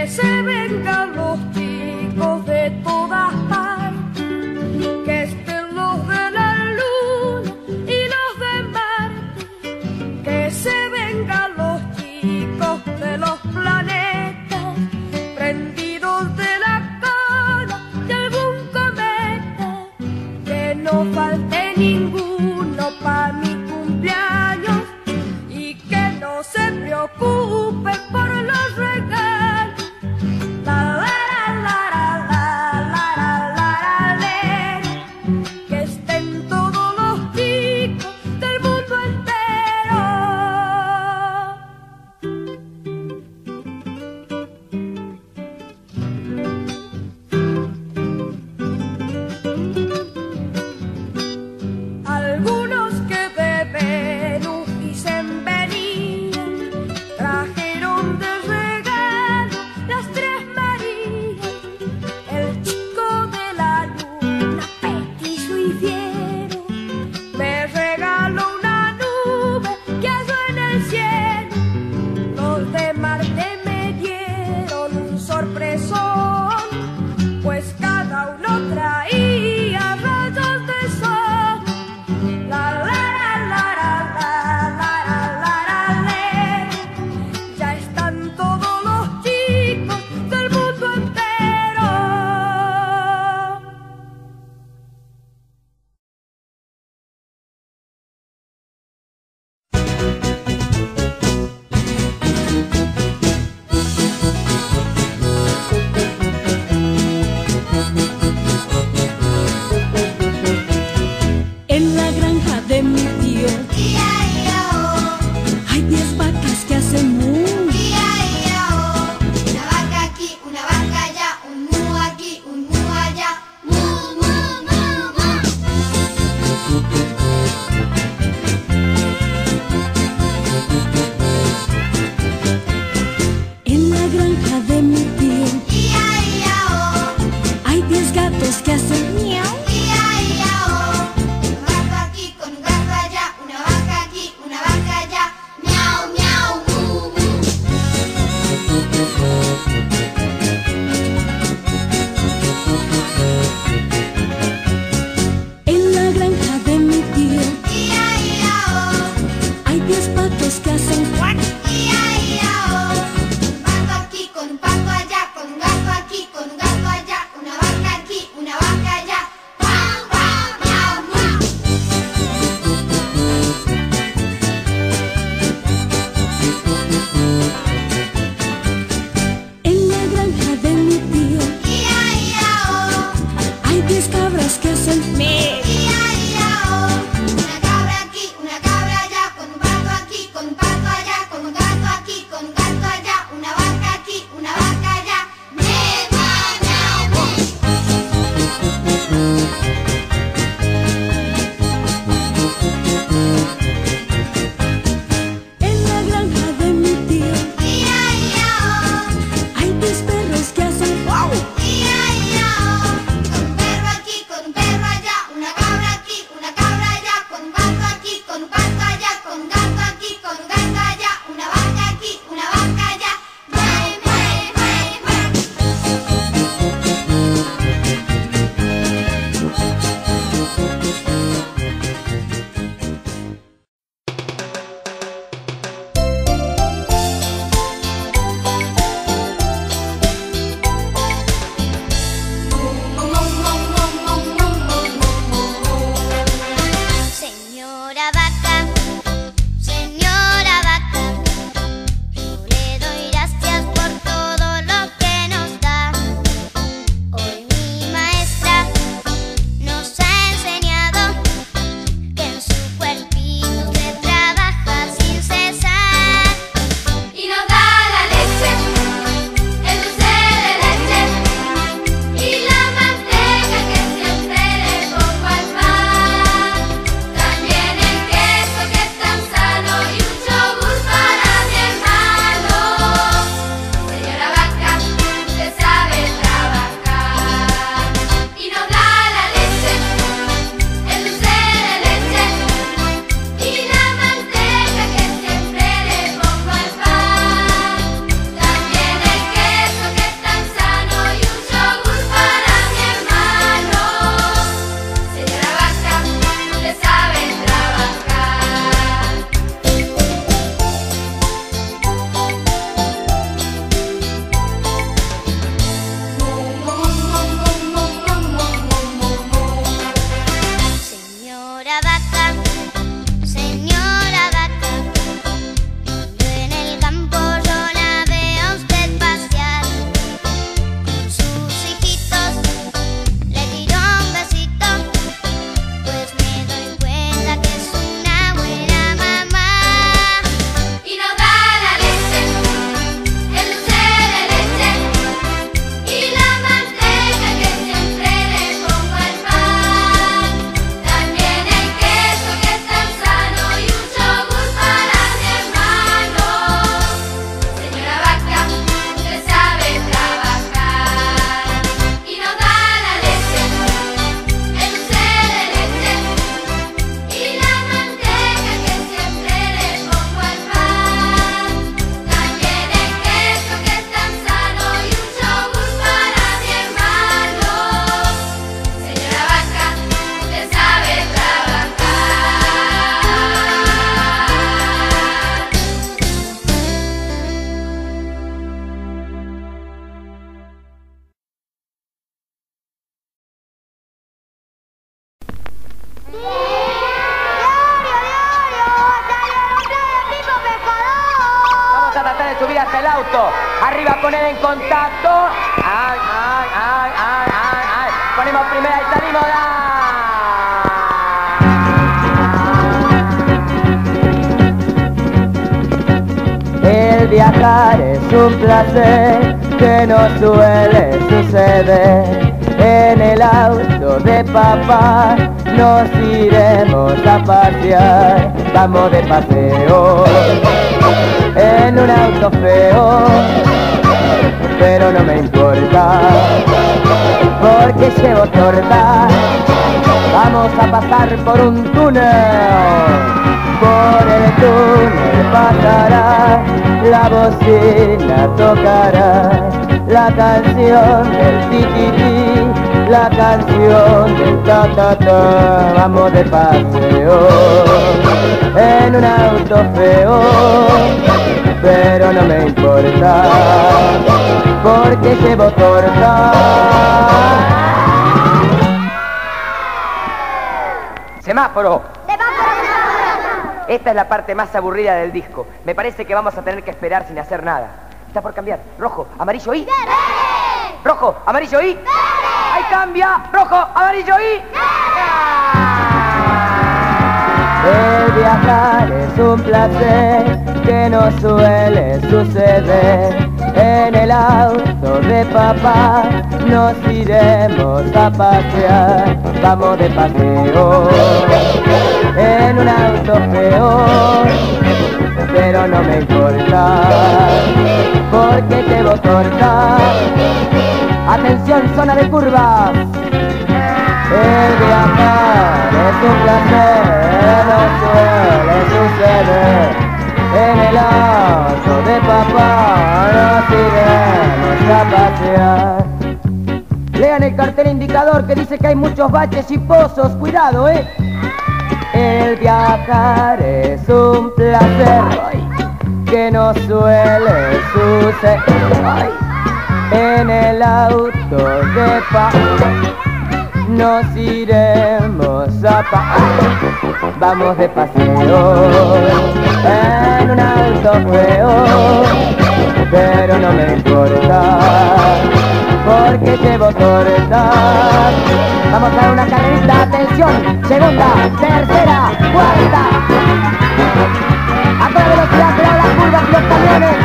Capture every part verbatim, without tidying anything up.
que se vengan los chicos de todas partes, que estén los de la luna y los de Marte, que se vengan los chicos de los planetas, prendidos de la cola de algún cometa, que no falte ninguno pa' mi cumpleaños y que no se preocupe por los regalos. La, la, la, subida hasta el auto. Arriba con él en contacto. Ay, ay, ay, ay, ay, ay. Ponemos primera y salimos. El viajar es un placer que no suele suceder. En el auto de papá nos iremos a pasear. Vamos de paseo en un auto feo, pero no me importa porque llevo torta. Vamos a pasar por un túnel. Por el túnel pasará, la bocina tocará la canción del ti-ti-ti, la canción del ta-ta-ta. Vamos de paseo en un auto feo, pero no me importa porque llevo torta. Semáforo. Esta es la parte más aburrida del disco. Me parece que vamos a tener que esperar sin hacer nada. Está por cambiar. Rojo, amarillo y... ¡Verde! Rojo, amarillo y... ¡Verde! ¡Ahí cambia! Rojo, amarillo y... ¡Verde! El viajar es un placer que no suele suceder. En el auto de papá nos iremos a pasear. Vamos de paseo en un auto feo, pero no me importa porque llevo torta. Atención, zona de curvas. El viajar es un placer, no suele suceder. En el auto de papá nos iremos a pasear. Lean el cartel indicador que dice que hay muchos baches y pozos. Cuidado, eh. El viajar es un placer que no suele suceder. En el auto de papá nos iremos a pasear. Vamos de paseo en un auto feo, pero no me importa porque llevo torta. Vamos a dar una carrerita, atención, segunda, tercera, cuarta. A toda velocidad, cuidado las curvas y los camiones.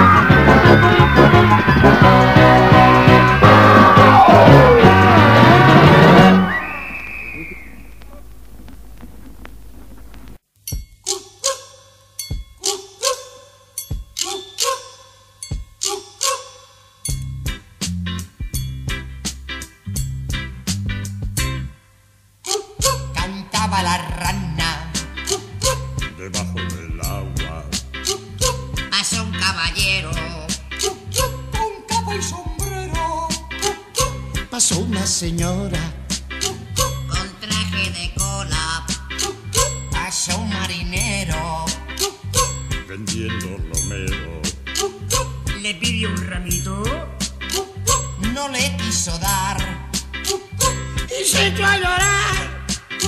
La rana debajo del agua. Pasa un caballero Con capa y sombrero. Pasó una señora con traje de cola. Pasó un marinero Vendiendo romero. Le pidió un ramito, no le quiso dar y se echó a llorar.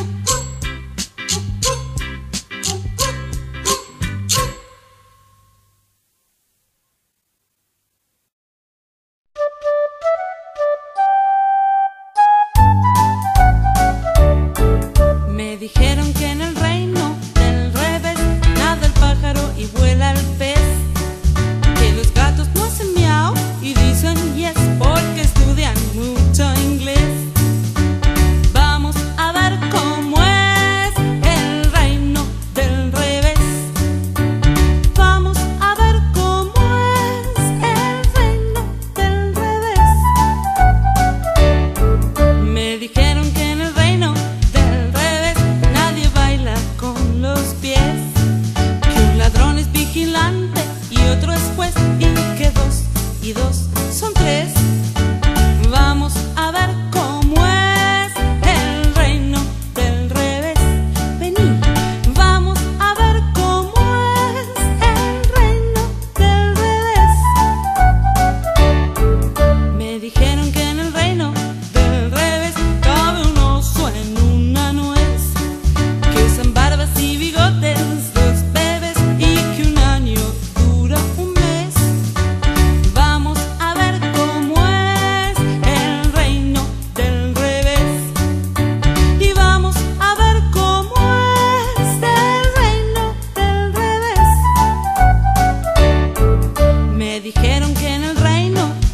Me dijeron que en el reino del revés nada el pájaro y vuela el pez, que los gatos no hacen miau y dicen yes porque estudian mucho inglés. Vamos a ver cómo es el reino del revés. Vamos a ver cómo es el reino del revés. Me dijeron que en el reino del revés nadie baila con los pies, que un ladrón es vigilante y otro es juez, y que dos y dos son tres. Vamos a ver cómo es el reino del revés. Vení, vamos a ver cómo es el reino del revés. Me dijeron que en el reino del revés cabe un oso en una nuez, que usan barbas y bigotes los bebés y que un año dura un mes. que en el reino